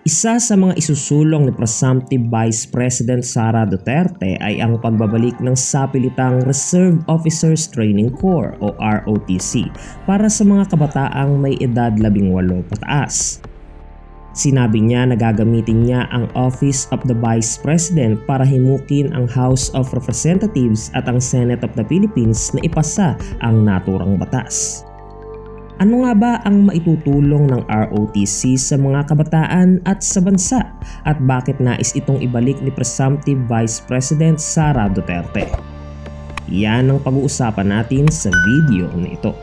Isa sa mga isusulong ni presumptive Vice President Sara Duterte ay ang pagbabalik ng sapilitang Reserve Officers Training Corps o ROTC para sa mga kabataang may edad 18 pataas. Sinabi niya na gagamitin niya ang Office of the Vice President para himukin ang House of Representatives at ang Senate of the Philippines na ipasa ang naturang batas. Ano nga ba ang maitutulong ng ROTC sa mga kabataan at sa bansa at bakit nais itong ibalik ni presumptive Vice President Sara Duterte? Yan ang pag-uusapan natin sa video na ito.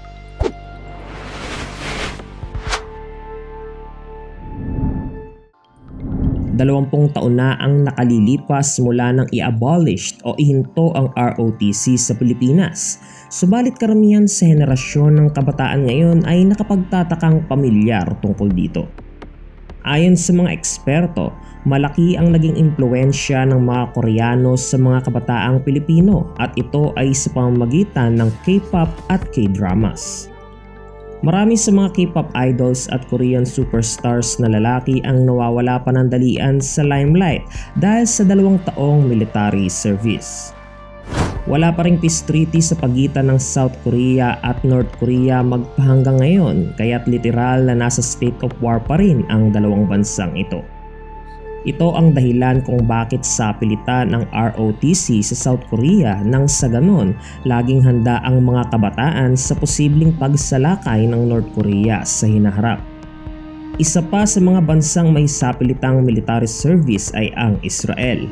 Dalawampung taon na ang nakalilipas mula nang i-abolished o ihinto ang ROTC sa Pilipinas. Subalit karamihan sa henerasyon ng kabataan ngayon ay nakapagtatakang pamilyar tungkol dito. Ayon sa mga eksperto, malaki ang naging impluwensya ng mga Koreano sa mga kabataang Pilipino at ito ay sa pamamagitan ng K-pop at K-dramas. Marami sa mga K-pop idols at Korean superstars na lalaki ang nawawala panandalian sa limelight dahil sa 2 taong military service. Wala pa ring peace treaty sa pagitan ng South Korea at North Korea magpahanggang ngayon kaya't literal na nasa state of war pa rin ang dalawang bansang ito. Ito ang dahilan kung bakit sapilitan ang ROTC sa South Korea nang sa ganon laging handa ang mga kabataan sa posibleng pagsalakay ng North Korea sa hinaharap. Isa pa sa mga bansang may sapilitang military service ay ang Israel.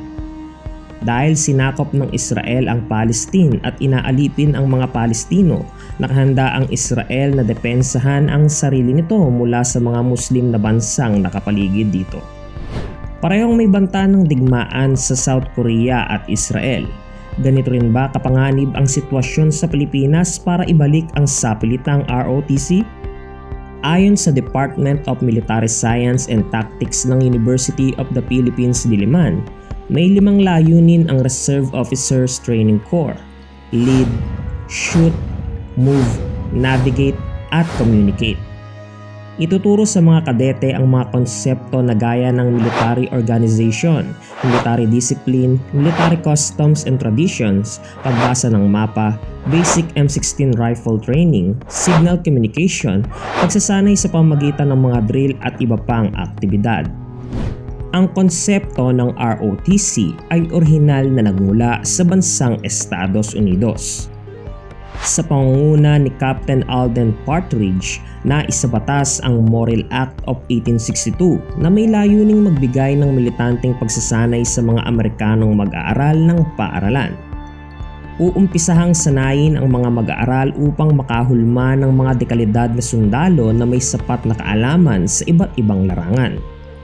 Dahil sinakop ng Israel ang Palestine at inaalipin ang mga Palestino, nakahanda ang Israel na depensahan ang sarili nito mula sa mga Muslim na bansang nakapaligid dito. Parehong may banta ng digmaan sa South Korea at Israel. Ganito rin ba kapanganib ang sitwasyon sa Pilipinas para ibalik ang sapilitang ROTC? Ayon sa Department of Military Science and Tactics ng University of the Philippines Diliman, may 5 layunin ang Reserve Officers Training Corps: Lead, Shoot, Move, Navigate, at Communicate. Ituturo sa mga kadete ang mga konsepto na gaya ng military organization, military discipline, military customs and traditions, pagbasa ng mapa, basic M16 rifle training, signal communication, pagsasanay sa pamamagitan ng mga drill at iba pang aktibidad. Ang konsepto ng ROTC ay orihinal na nagmula sa bansang Estados Unidos. Sa pangunguna ni Captain Alden Partridge, naisabatas ang Morrill Act of 1862 na may layuning magbigay ng militanteng pagsasanay sa mga Amerikanong mag-aaral ng paaralan. Uumpisahang sanayin ang mga mag-aaral upang makahulma ng mga dekalidad na sundalo na may sapat na kaalaman sa iba't ibang larangan.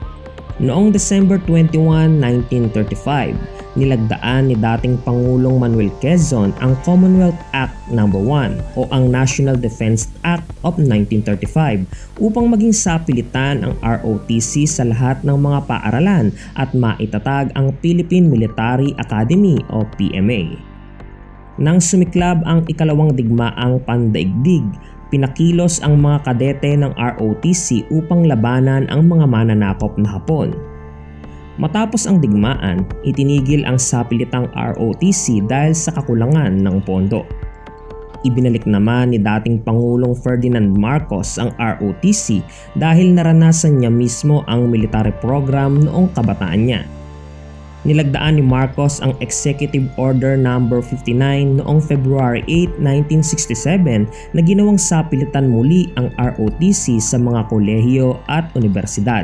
Noong December 21, 1935, nilagdaan ni dating Pangulong Manuel Quezon ang Commonwealth Act No. 1 o ang National Defense Act of 1935 upang maging sapilitan ang ROTC sa lahat ng mga paaralan at maitatag ang Philippine Military Academy o PMA. Nang sumiklab ang ikalawang digmaang pandaigdig, pinakilos ang mga kadete ng ROTC upang labanan ang mga mananakop na Hapon. Matapos ang digmaan, itinigil ang sapilitang ROTC dahil sa kakulangan ng pondo. Ibinalik naman ni dating Pangulong Ferdinand Marcos ang ROTC dahil naranasan niya mismo ang military program noong kabataan niya. Nilagdaan ni Marcos ang Executive Order No. 59 noong February 8, 1967 na ginawang sapilitan muli ang ROTC sa mga kolehiyo at universidad.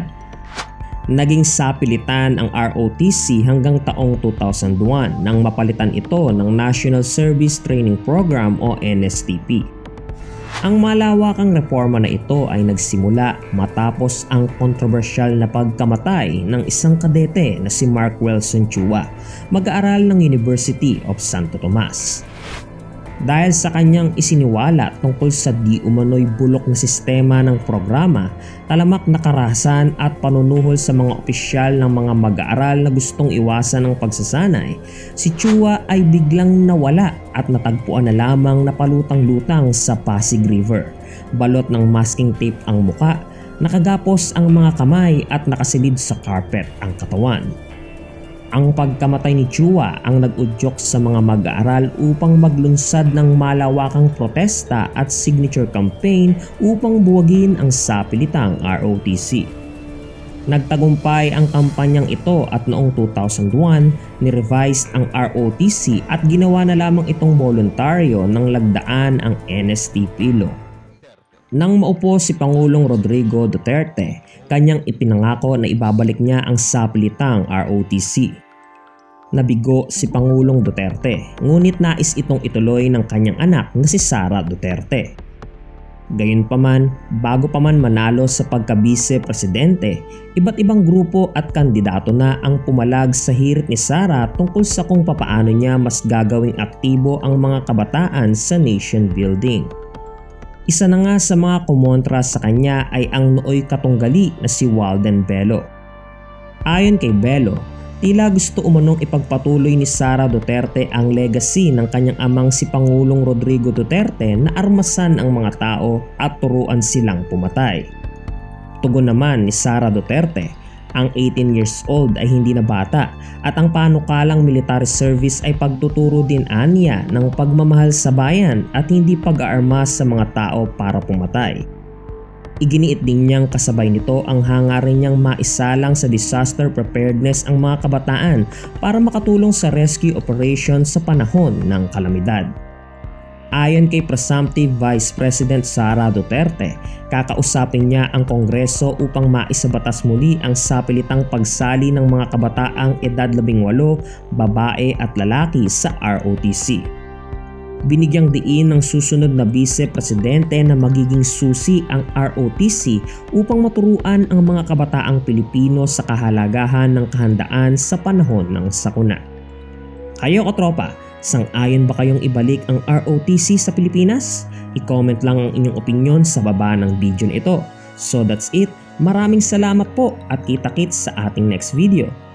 Naging sapilitan ang ROTC hanggang taong 2001 nang mapalitan ito ng National Service Training Program o NSTP. Ang malawakang reforma na ito ay nagsimula matapos ang kontrobersyal na pagkamatay ng isang kadete na si Mark Wilson Chua, mag-aaral ng University of Santo Tomas. Dahil sa kanyang isiniwala tungkol sa di umano'y bulok na sistema ng programa, talamak na karahasan at panunuhol sa mga opisyal ng mga mag-aaral na gustong iwasan ng pagsasanay, si Chua ay biglang nawala at natagpuan na lamang na palutang-lutang sa Pasig River. Balot ng masking tape ang muka, Nakagapos ang mga kamay at nakasilid sa carpet ang katawan. Ang pagkamatay ni Chua ang nag-udyok sa mga mag-aaral upang maglunsad ng malawakang protesta at signature campaign upang buwagin ang sapilitang ROTC. Nagtagumpay ang kampanyang ito at noong 2001, ni-revise ang ROTC at ginawa na lamang itong voluntaryo nang lagdaan ang NSTP law. Nang maupo si Pangulong Rodrigo Duterte, kanyang ipinangako na ibabalik niya ang sapilitang ROTC. Nabigo si Pangulong Duterte, ngunit nais itong ituloy ng kanyang anak na si Sara Duterte. Gayunpaman, bago pa man manalo sa pagka-vice-presidente, iba't ibang grupo at kandidato na ang pumalag sa hirit ni Sara tungkol sa kung papaano niya mas gagawing aktibo ang mga kabataan sa nation building. Isa na nga sa mga kumontra sa kanya ay ang nooy katunggali na si Walden Bello. Ayon kay Bello, tila gusto umanong ipagpatuloy ni Sara Duterte ang legacy ng kanyang amang si Pangulong Rodrigo Duterte na armasan ang mga tao at turuan silang pumatay. Tugon naman ni Sara Duterte, ang 18 years old ay hindi na bata at ang panukalang military service ay pagtuturo din aniya ng pagmamahal sa bayan at hindi pag-aarmas sa mga tao para pumatay. Iginiit din niyang kasabay nito ang hangarin niyang maisalang sa disaster preparedness ang mga kabataan para makatulong sa rescue operation sa panahon ng kalamidad. Ayon kay Presumptive Vice President Sara Duterte, kakausapin niya ang Kongreso upang maisabatas muli ang sapilitang pagsali ng mga kabataang edad 18, babae at lalaki sa ROTC. Binigyang diin ng susunod na vice-presidente na magiging susi ang ROTC upang maturuan ang mga kabataang Pilipino sa kahalagahan ng kahandaan sa panahon ng sakuna. Kayo katropa, sang-ayon ba kayong ibalik ang ROTC sa Pilipinas? I-comment lang ang inyong opinyon sa baba ng video na ito. So that's it. Maraming salamat po at kita-kits sa ating next video.